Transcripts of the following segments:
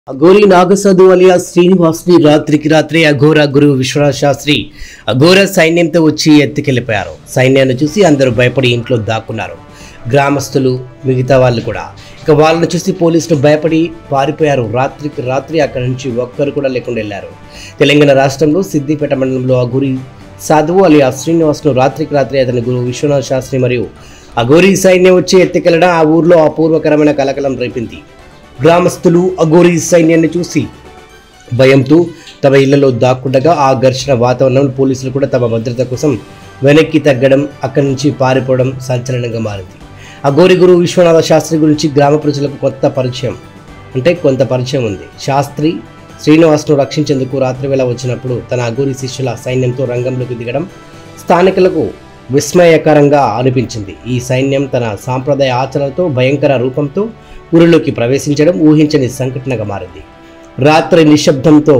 Aghori Naga sadhu alias శ్రీనివాస్ని రాత్రికి రాత్రే అఘోర గురువు విశ్వనాథ శాస్త్రి అఘోర సైన్యంతో వచ్చి ఎత్తుకెళ్లిపోయారు. సైన్యాన్ని చూసి అందరూ భయపడి ఇంట్లో దాక్కున్నారు. గ్రామస్తులు మిగతా వాళ్ళు కూడా ఇక వాళ్ళని చూసి పోలీసులు భయపడి పారిపోయారు. రాత్రికి రాత్రి అక్కడి నుంచి ఒక్కరు కూడా లేకుండా వెళ్ళారు. తెలంగాణ రాష్ట్రంలో సిద్దిపేట మండలంలో అఘోరి సాధువు అలియాస్ శ్రీనివాస్ను రాత్రికి రాత్రి అతని గురువు విశ్వనాథ శాస్త్రి మరియు అఘోరి సైన్యం వచ్చి ఎత్తుకెళ్లడం ఆ ఊర్లో అపూర్వకరమైన కలకలం రేపింది. గ్రామస్తులు అఘోరి సైన్యాన్ని చూసి భయంతో తమ ఇళ్లలో దాక్కుండగా ఆ ఘర్షణ వాతావరణంలో పోలీసులు కూడా తమ భద్రత కోసం వెనక్కి తగ్గడం, అక్కడి నుంచి పారిపోవడం సంచలనంగా మారింది. అఘోరి గురువు విశ్వనాథ శాస్త్రి గురించి గ్రామ ప్రజలకు కొంత పరిచయం ఉంది. శాస్త్రి శ్రీనివాస్ను రక్షించేందుకు రాత్రివేళ వచ్చినప్పుడు తన అఘోరి శిష్యుల సైన్యంతో రంగంలోకి దిగడం స్థానికులకు విస్మయకరంగా అనిపించింది. ఈ సైన్యం తన సాంప్రదాయ ఆచరణతో భయంకర రూపంతో ఊరిలోకి ప్రవేశించడం ఊహించని సంఘటనగా మారింది. రాత్రి నిశ్శబ్దంతో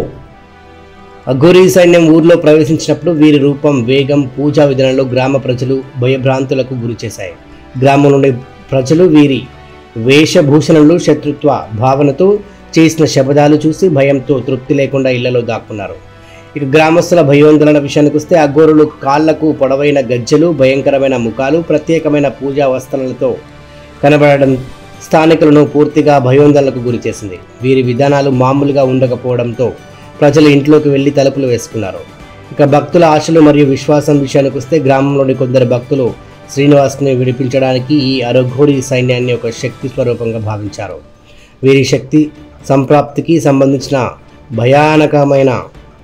అఘోరి సైన్యం ఊర్లో ప్రవేశించినప్పుడు వీరి రూపం, వేగం, పూజా విధానంలో గ్రామ ప్రజలు భయభ్రాంతులకు గురి చేశాయి. గ్రామం నుండి ప్రజలు వీరి వేషభూషణంలో శత్రుత్వ భావనతో చేసిన శబ్దాలు చూసి భయంతో తృప్తి లేకుండా ఇళ్లలో దాక్కున్నారు. ఇక గ్రామస్తుల భయోందోళన విషయానికి వస్తే అఘోరులు కాళ్లకు పొడవైన గజ్జలు, భయంకరమైన ముఖాలు, ప్రత్యేకమైన పూజా వస్త్రాలతో కనబడడం స్థానికులను పూర్తిగా భయోందోళనకు గురి చేసింది. వీరి విధానాలు మామూలుగా ఉండకపోవడంతో ప్రజలు ఇంట్లోకి వెళ్లి తలుపులు వేసుకున్నారు. ఇక భక్తుల ఆశలు మరియు విశ్వాసం విషయానికి వస్తే గ్రామంలోని కొందరు భక్తులు శ్రీనివాస్ని విడిపించడానికి ఈ అఘోరి సైన్యాన్ని ఒక శక్తి స్వరూపంగా భావించారు. వీరి శక్తి సంప్రాప్తికి సంబంధించిన భయానకమైన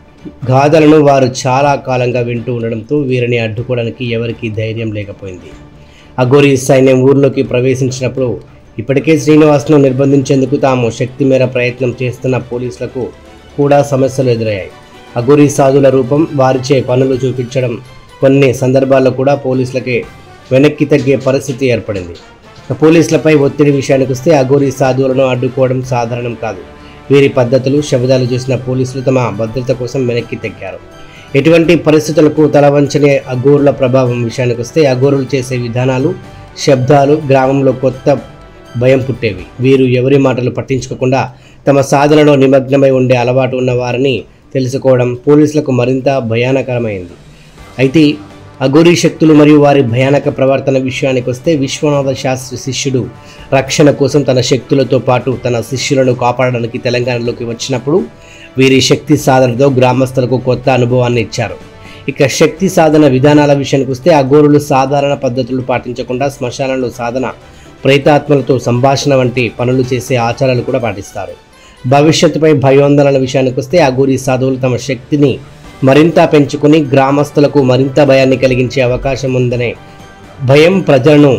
గాథలను వారు చాలా కాలంగా వింటూ ఉండడంతో వీరిని అడ్డుకోవడానికి ఎవరికీ ధైర్యం లేకపోయింది. అఘోరి సైన్యం ఊర్లోకి ప్రవేశించినప్పుడు ఇప్పటికే శ్రీనివాస్ను నిర్బంధించేందుకు తాము శక్తి మేర ప్రయత్నం చేస్తున్న పోలీసులకు కూడా సమస్యలు ఎదురయ్యాయి. అఘోరి సాధుల రూపం, వారిచే పనులు చూపించడం కొన్ని సందర్భాల్లో కూడా పోలీసులకే వెనక్కి తగ్గే పరిస్థితి ఏర్పడింది. పోలీసులపై ఒత్తిడి విషయానికి వస్తే అఘోరి సాధువులను అడ్డుకోవడం సాధారణం కాదు. వీరి పద్ధతులు, శబ్దాలు చూసిన పోలీసులు తమ భద్రత కోసం వెనక్కి తగ్గారు. ఎటువంటి పరిస్థితులకు తలవంచని అఘోరుల ప్రభావం విషయానికి వస్తే అఘోరులు చేసే విధానాలు, శబ్దాలు గ్రామంలో కొత్త భయం పుట్టేవి. వీరు ఎవరి మాటలు పట్టించుకోకుండా తమ సాధనలో నిమగ్నమై ఉండే అలవాటు ఉన్న వారిని తెలుసుకోవడం పోలీసులకు మరింత భయానకరమైంది. అయితే అఘోరి శక్తులు మరియు వారి భయానక ప్రవర్తన విషయానికి వస్తే విశ్వనాథ శాస్త్రి శిష్యుడు రక్షణ కోసం తన శక్తులతో పాటు తన శిష్యులను కాపాడడానికి తెలంగాణలోకి వచ్చినప్పుడు వీరి శక్తి సాధనతో గ్రామస్తులకు కొత్త అనుభవాన్ని ఇచ్చారు. ఇక శక్తి సాధన విధానాల విషయానికి వస్తే అఘోరులు సాధారణ పద్ధతులు పాటించకుండా శ్మశానంలో సాధన, ప్రేతాత్మలతో సంభాషణ వంటి పనులు చేసే ఆచారాలు కూడా పాటిస్తారు. భవిష్యత్తుపై భయోందోళన విషయానికి వస్తే అఘోరి సాధువులు తమ శక్తిని మరింత పెంచుకుని గ్రామస్తులకు మరింత భయాన్ని కలిగించే అవకాశం ఉందనే భయం ప్రజలను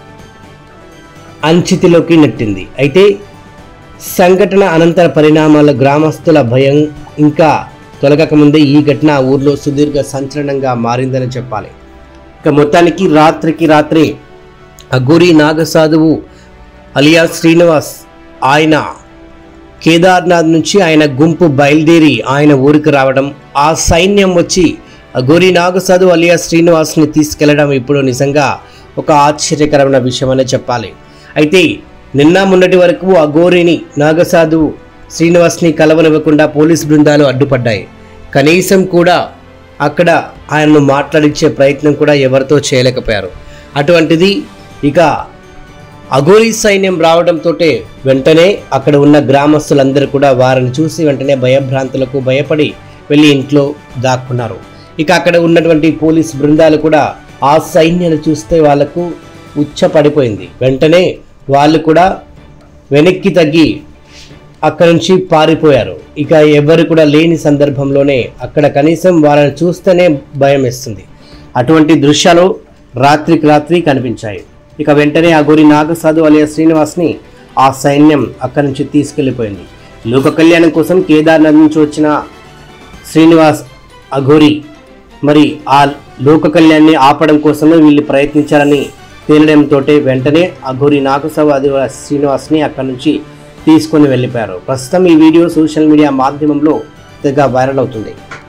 అంచితిలోకి నెట్టింది. అయితే సంఘటన అనంతర పరిణామాల గ్రామస్తుల భయం ఇంకా తొలగకముందే ఈ ఘటన ఆ ఊర్లో సుదీర్ఘ సంచలనంగా మారిందని చెప్పాలి. ఇక మొత్తానికి రాత్రికి రాత్రే అఘోరి నాగసాధువు అలియాస్ శ్రీనివాస్ ఆయన కేదార్నాథ్ నుంచి ఆయన గుంపు బయలుదేరి ఆయన ఊరికి రావడం, ఆ సైన్యం వచ్చి అఘోరి నాగసాధు అలియాస్ శ్రీనివాస్ని తీసుకెళ్లడం ఇప్పుడు నిజంగా ఒక ఆశ్చర్యకరమైన విషయమనే చెప్పాలి. అయితే నిన్న మొన్నటి వరకు అఘోరిని నాగసాధు శ్రీనివాస్ని కలవనివ్వకుండా పోలీసు బృందాలు అడ్డుపడ్డాయి. కనీసం కూడా అక్కడ ఆయనను మాట్లాడించే ప్రయత్నం కూడా ఎవరితో చేయలేకపోయారు. అటువంటిది ఇక అఘోరి సైన్యం రావడంతో వెంటనే అక్కడ ఉన్న గ్రామస్తులందరూ కూడా వారిని చూసి వెంటనే భయభ్రాంతులకు భయపడి వెళ్ళి ఇంట్లో దాక్కున్నారు. ఇక అక్కడ ఉన్నటువంటి పోలీస్ బృందాలు కూడా ఆ సైన్యాన్ని చూస్తే వాళ్లకు ఉచ్చపడిపోయింది. వెంటనే వాళ్ళు కూడా వెనక్కి తగ్గి అక్కడి నుంచి పారిపోయారు. ఇక ఎవరు కూడా లేని సందర్భంలోనే అక్కడ కనీసం వాళ్ళని చూస్తేనే భయం వేస్తుంది. అటువంటి దృశ్యాలు రాత్రికి రాత్రి కనిపించాయి. ఇక వెంటనే అఘోరి నాగసాధు అలియాస్ శ్రీనివాస్ని ఆ సైన్యం అక్కడి నుంచి తీసుకెళ్లిపోయింది. లోక కళ్యాణం కోసం కేదార్నాథ్ నుంచి వచ్చిన శ్రీనివాస్ అఘోరి మరి ఆ లోక కళ్యాణాన్ని ఆపడం కోసమే వీళ్ళు ప్రయత్నించారని తేలడంతో వెంటనే అఘోరి నాగసాధు అలియాస్ శ్రీనివాస్ని అక్కడి నుంచి తీసుకొని వెళ్ళిపోయారు. ప్రస్తుతం ఈ వీడియో సోషల్ మీడియా మాధ్యమంలో తెగ వైరల్ అవుతుంది.